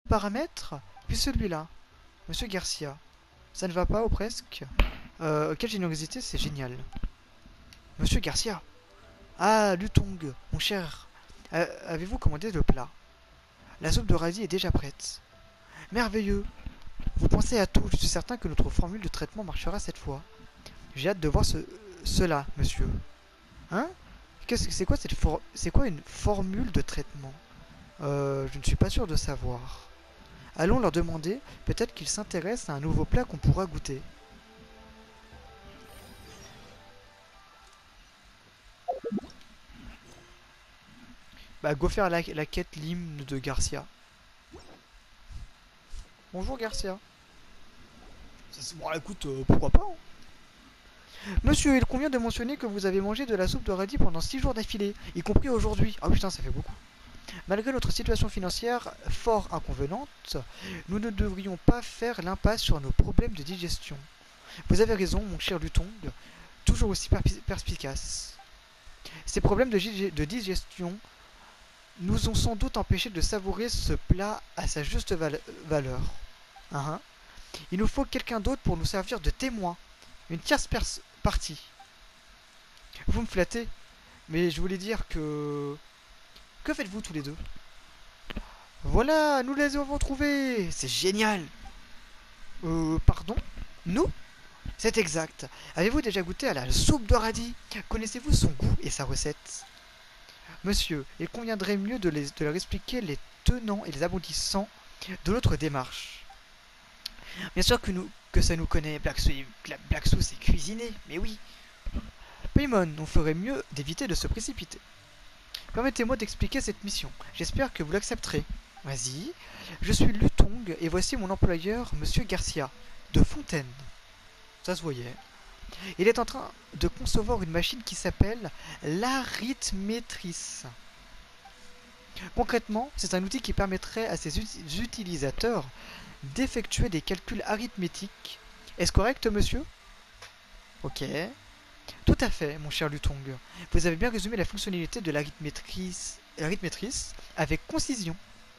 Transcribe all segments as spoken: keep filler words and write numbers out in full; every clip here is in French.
paramètres, puis celui-là. Monsieur Garcia. Ça ne va pas ou presque? Euh, quelle générosité, c'est génial. Monsieur Garcia. Ah, Lutong, mon cher. Euh, Avez-vous commandé le plat? La soupe de radis est déjà prête. Merveilleux. Vous pensez à tout, je suis certain que notre formule de traitement marchera cette fois. J'ai hâte de voir ce, cela, monsieur. Hein? Qu'est-ce que c'est quoi cette for c'est quoi une formule de traitement? Euh, je ne suis pas sûr de savoir. Allons leur demander, peut-être qu'ils s'intéressent à un nouveau plat qu'on pourra goûter. Bah, go faire la, la quête l'hymne de Garcia. Bonjour Garcia. Ça, bon, écoute, euh, pourquoi pas, hein. Monsieur, il convient de mentionner que vous avez mangé de la soupe de radis pendant six jours d'affilée, y compris aujourd'hui. Ah putain, ça fait beaucoup. Malgré notre situation financière fort inconvenante, nous ne devrions pas faire l'impasse sur nos problèmes de digestion. Vous avez raison, mon cher Lutong, toujours aussi perspicace. Ces problèmes de, de digestion nous ont sans doute empêché de savourer ce plat à sa juste val valeur. Uh -huh. Il nous faut quelqu'un d'autre pour nous servir de témoin. Une tierce partie. Vous me flattez, mais je voulais dire que... Que faites-vous tous les deux? Voilà, nous les avons trouvés. C'est génial. Euh, pardon? Nous? C'est exact. Avez-vous déjà goûté à la soupe de radis? Connaissez-vous son goût et sa recette? Monsieur, il conviendrait mieux de, les, de leur expliquer les tenants et les aboutissants de notre démarche. Bien sûr que, nous, que ça nous connaît, Black Sous c'est cuisiné, mais oui. Paimon, on ferait mieux d'éviter de se précipiter. Permettez-moi d'expliquer cette mission. J'espère que vous l'accepterez. Vas-y. Je suis Lutong et voici mon employeur, Monsieur Garcia, de Fontaine. Ça se voyait. Il est en train de concevoir une machine qui s'appelle l'arithmétrice. Concrètement, c'est un outil qui permettrait à ses ut utilisateurs d'effectuer des calculs arithmétiques. Est-ce correct, monsieur? Ok. Tout à fait, mon cher Lutong. Vous avez bien résumé la fonctionnalité de l'arithmétrice avec concision.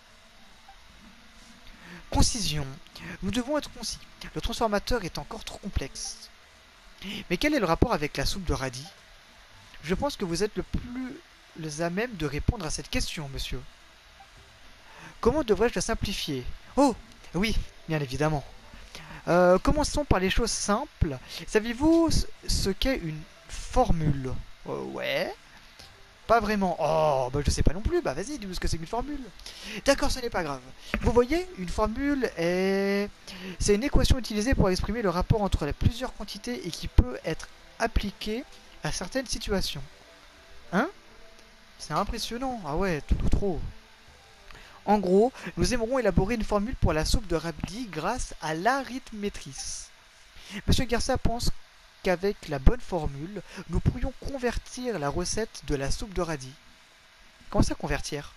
Concision. Nous devons être concis. Le transformateur est encore trop complexe. Mais quel est le rapport avec la soupe de radis? Je pense que vous êtes le plus à même de répondre à cette question, monsieur. Comment devrais-je la simplifier? Oh, oui, bien évidemment. Euh, commençons par les choses simples. Savez-vous ce qu'est une formule? euh, Ouais. Pas vraiment. Oh, bah je sais pas non plus. Bah vas-y, dis-nous ce que c'est qu'une formule. D'accord, ce n'est pas grave. Vous voyez, une formule est... C'est une équation utilisée pour exprimer le rapport entre les plusieurs quantités et qui peut être appliquée à certaines situations. Hein? C'est impressionnant. Ah ouais, tout trop. En gros, nous aimerons élaborer une formule pour la soupe de radis grâce à l'arithmétrice. Monsieur Garcia pense qu'avec la bonne formule, nous pourrions convertir la recette de la soupe de radis. Comment ça convertir?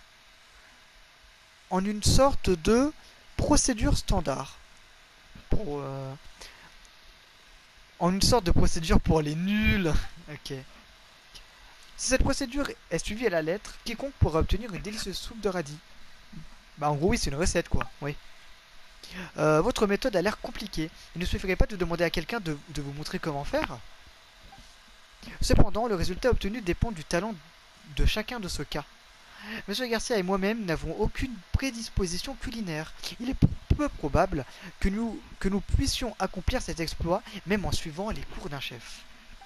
En une sorte de procédure standard. Pour, euh... En une sorte de procédure pour les nuls. Ok. Si cette procédure est suivie à la lettre, quiconque pourra obtenir une délicieuse soupe de radis. Bah en gros oui, c'est une recette quoi, oui. Euh, votre méthode a l'air compliquée. Il ne suffirait pas de demander à quelqu'un de, de vous montrer comment faire. Cependant, le résultat obtenu dépend du talent de chacun de ce cas. Monsieur Garcia et moi-même n'avons aucune prédisposition culinaire. Il est peu probable que nous, que nous puissions accomplir cet exploit, même en suivant les cours d'un chef.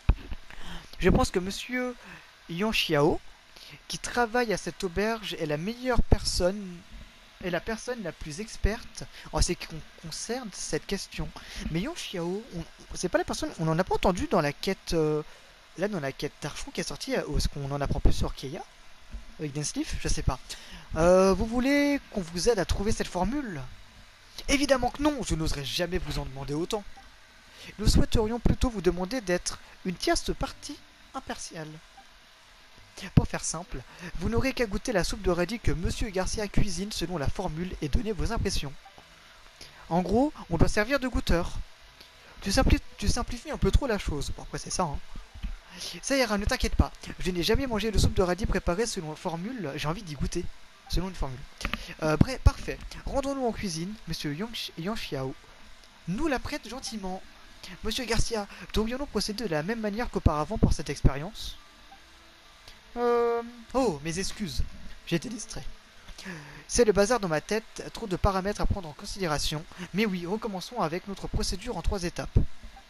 Je pense que Monsieur Yanxiao, qui travaille à cette auberge, est la meilleure personne... est la personne la plus experte en ce qui concerne cette question. Mais Yanxiao, c'est pas la personne... On n'en a pas entendu dans la quête... Euh, là, dans la quête d'Archon qui est sortie, est-ce qu'on en apprend plus sur Keia? Avec Densleaf? Je sais pas. Euh, vous voulez qu'on vous aide à trouver cette formule? Évidemment que non, je n'oserais jamais vous en demander autant. Nous souhaiterions plutôt vous demander d'être une tierce partie impartiale. Pour faire simple, vous n'aurez qu'à goûter la soupe de radis que Monsieur Garcia cuisine selon la formule et donner vos impressions. En gros, on doit servir de goûteur. Tu, simpli tu simplifies un peu trop la chose. Bon, après c'est ça, hein. Ça ira, ne t'inquiète pas. Je n'ai jamais mangé de soupe de radis préparée selon la formule, j'ai envie d'y goûter. selon une formule. Euh, bref, parfait. Rendons-nous en cuisine, monsieur Yanxiao. Nous la prête gentiment. Monsieur Garcia, devrions-nous procéder de la même manière qu'auparavant pour cette expérience? Euh... Oh, mes excuses. J'ai été distrait. C'est le bazar dans ma tête, trop de paramètres à prendre en considération. Mais oui, recommençons avec notre procédure en trois étapes.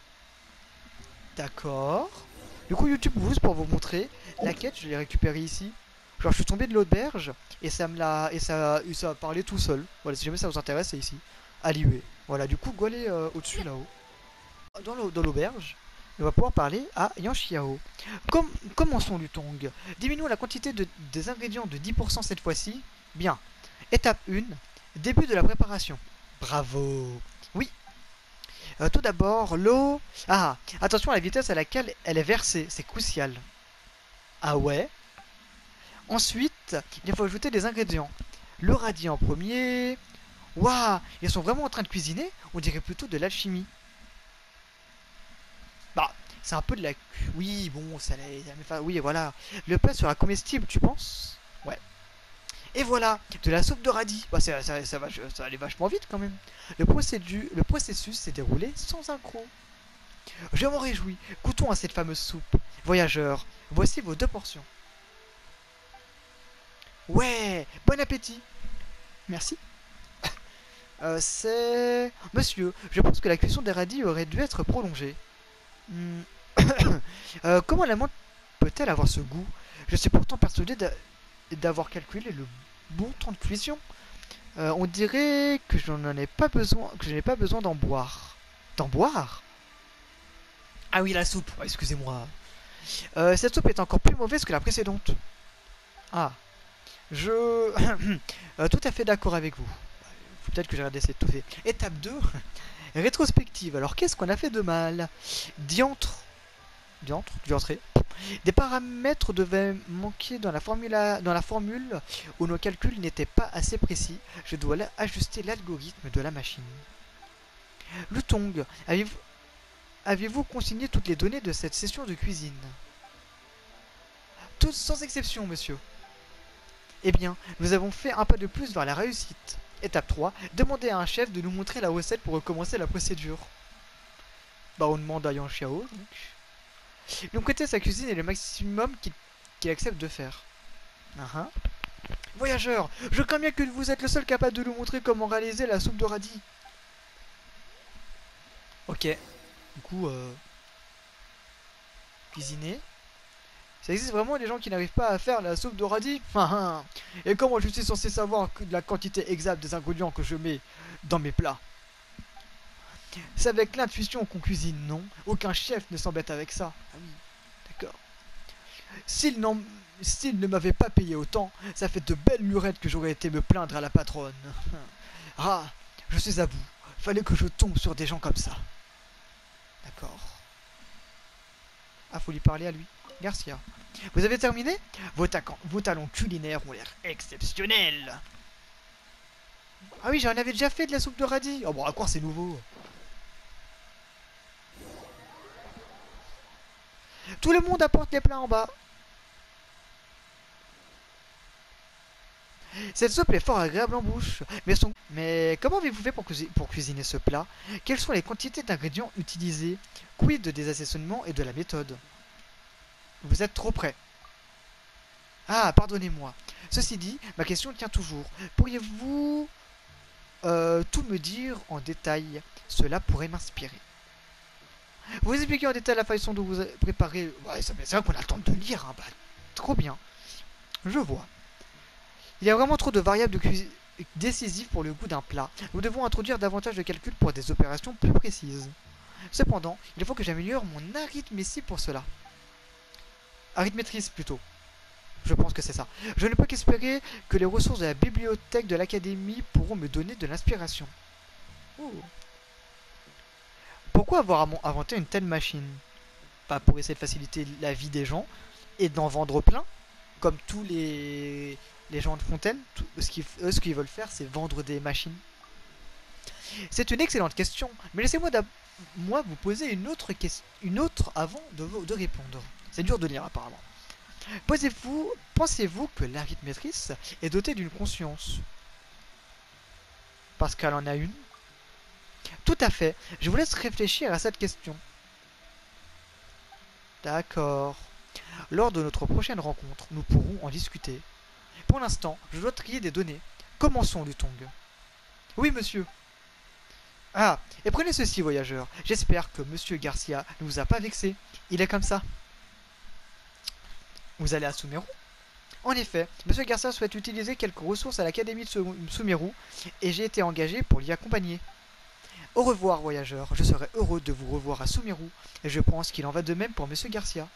D'accord. Du coup, YouTube, juste pour vous montrer, la quête, je l'ai récupérée ici. Genre, je suis tombé de l'auberge et ça me l'a et ça, et ça a parlé tout seul. Voilà, si jamais ça vous intéresse, c'est ici. Alioué. Voilà, du coup, go aller euh, au-dessus là-haut. Dans l'auberge, on va pouvoir parler à Yanxiao. Com commençons Lutong. Diminuons la quantité de, des ingrédients de dix pour cent cette fois-ci. Bien. Étape un. Début de la préparation. Bravo. Oui. Euh, tout d'abord, l'eau... Ah, attention à la vitesse à laquelle elle est versée. C'est crucial. Ah ouais. Ensuite, il faut ajouter des ingrédients. Le radis en premier. Waouh, ils sont vraiment en train de cuisiner. On dirait plutôt de l'alchimie. Bah, c'est un peu de la... Oui, bon, ça l'est... Oui, voilà. Le plat sera comestible, tu penses? Ouais. Et voilà, de la soupe de radis. Bah, ça, ça, ça, va, ça va aller vachement vite quand même. Le, procédu... le processus s'est déroulé sans accroc. Je m'en réjouis. Goûtons à cette fameuse soupe. Voyageurs, voici vos deux portions. Ouais, bon appétit. Merci. Euh, c'est... Monsieur, je pense que la cuisson des radis aurait dû être prolongée. Hmm. euh, comment la menthe peut-elle avoir ce goût? Je suis pourtant persuadé d'avoir calculé le bon temps de cuisson. Euh, on dirait que je n'en ai pas besoin, que je n'ai pas besoin d'en boire. D'en boire? Ah oui, la soupe. Oh, excusez-moi. Euh, cette soupe est encore plus mauvaise que la précédente. Ah. Je... euh, tout à fait d'accord avec vous. Peut-être que j'ai d'essayer de tout faire. Étape deux. Rétrospective. Alors, qu'est-ce qu'on a fait de mal? Diantre. Diantre, diantré. Des paramètres devaient manquer dans la, formule, dans la formule où nos calculs n'étaient pas assez précis. Je dois ajuster l'algorithme de la machine. Lutong, avez-vous avez-vous consigné toutes les données de cette session de cuisine? Toutes sans exception, monsieur. Eh bien, nous avons fait un pas de plus vers la réussite. Étape trois. Demandez à un chef de nous montrer la recette pour recommencer la procédure. Bah, on demande à Yanxiao, donc. Donc, côté sa cuisine est le maximum qu'il qu'il accepte de faire. Uh -huh. Voyageurs, je crains bien que vous êtes le seul capable de nous montrer comment réaliser la soupe de radis. Ok. Du coup, euh... cuisiner. Ça existe vraiment des gens qui n'arrivent pas à faire la soupe de radis? Et comment je suis censé savoir la quantité exacte des ingrédients que je mets dans mes plats? C'est avec l'intuition qu'on cuisine, non? Aucun chef ne s'embête avec ça. Ah oui, d'accord. S'il ne m'avait pas payé autant, ça fait de belles lurettes que j'aurais été me plaindre à la patronne. Ah, je suis à bout. Fallait que je tombe sur des gens comme ça. D'accord. Ah, faut lui parler à lui. Garcia. Vous avez terminé? Vos, Vos talents culinaires ont l'air exceptionnels. Ah oui, j'en avais déjà fait de la soupe de radis. Oh bon, à quoi c'est nouveau? Tout le monde apporte les plats en bas. Cette soupe est fort agréable en bouche. Mais, son... mais comment avez-vous fait pour, cuisi pour cuisiner ce plat? Quelles sont les quantités d'ingrédients utilisées? Quid des assaisonnements et de la méthode? Vous êtes trop près. Ah, pardonnez-moi. Ceci dit, ma question tient toujours. Pourriez-vous euh, tout me dire en détail? Cela pourrait m'inspirer. Vous expliquez en détail la façon dont vous préparez... Ouais, c'est vrai qu'on a le temps de lire. Hein. Bah, trop bien. Je vois. Il y a vraiment trop de variables de cuisine décisives pour le goût d'un plat. Nous devons introduire davantage de calculs pour des opérations plus précises. Cependant, il faut que j'améliore mon arithmétie pour cela. Arithmétrise plutôt. Je pense que c'est ça. Je ne peux qu'espérer que les ressources de la bibliothèque de l'académie pourront me donner de l'inspiration. Oh. Pourquoi avoir inventé une telle machine? Pas pour essayer de faciliter la vie des gens et d'en vendre plein, comme tous les, les gens de Fontaine. Tout, ce qu'ils eux, ce qu'ils veulent faire, c'est vendre des machines. C'est une excellente question, mais laissez-moi moi vous poser une autre question, une autre avant de, de répondre. C'est dur de lire apparemment. Posez-vous, pensez-vous que l'arithmétrice est dotée d'une conscience? Parce qu'elle en a une. Tout à fait. Je vous laisse réfléchir à cette question. D'accord. Lors de notre prochaine rencontre, nous pourrons en discuter. Pour l'instant, je dois trier des données. Commençons, Lutong. Oui, monsieur. Ah, et prenez ceci, voyageur. J'espère que monsieur Garcia ne vous a pas vexé. Il est comme ça. Vous allez à Sumeru? En effet, monsieur Garcia souhaite utiliser quelques ressources à l'académie de Sumeru et j'ai été engagé pour l'y accompagner. Au revoir, voyageur. Je serai heureux de vous revoir à Sumeru et je pense qu'il en va de même pour monsieur Garcia.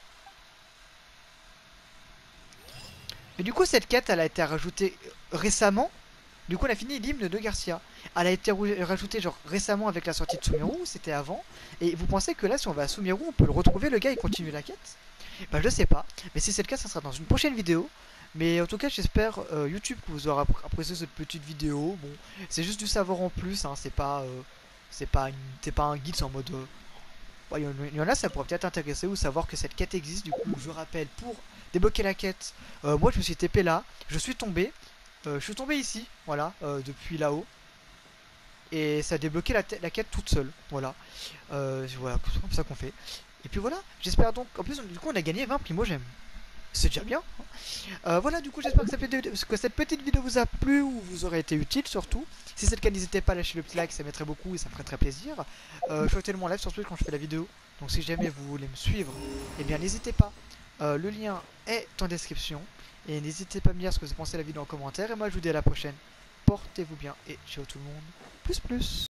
Mais du coup, cette quête, elle a été rajoutée récemment. Du coup, on a fini l'hymne de Garcia. Elle a été rajoutée genre récemment avec la sortie de Sumeru, c'était avant. Et vous pensez que là, si on va à Sumeru, on peut le retrouver, le gars, et continuer la quête? Bah, je sais pas. Mais si c'est le cas, ça sera dans une prochaine vidéo. Mais en tout cas, j'espère euh, YouTube que vous aurez apprécié cette petite vidéo. Bon, c'est juste du savoir en plus, hein. C'est pas, euh, c'est pas, une, c'est pas un guide, c'est en mode. Euh, ouais, il y en a, ça pourrait peut-être intéresser ou savoir que cette quête existe. Du coup, je rappelle, pour débloquer la quête, euh, moi je me suis T P là, je suis tombé, euh, je suis tombé ici, voilà, euh, depuis là-haut. Et ça a débloqué la, la quête toute seule, voilà. Euh, voilà, c'est comme ça qu'on fait. Et puis voilà, j'espère donc. En plus, du coup, on a gagné vingt primogèmes. C'est déjà bien. Euh, voilà, du coup, j'espère que, que cette petite vidéo vous a plu ou vous aurait été utile surtout. Si c'est le cas, n'hésitez pas à lâcher le petit like, ça m'aiderait beaucoup et ça me ferait très plaisir. Euh, je fais tellement live surtout quand je fais la vidéo. Donc si jamais vous voulez me suivre, eh bien n'hésitez pas. Euh, le lien est en description. Et n'hésitez pas à me dire ce que vous pensez de la vidéo en commentaire. Et moi, je vous dis à la prochaine. Portez-vous bien et ciao tout le monde. Plus plus.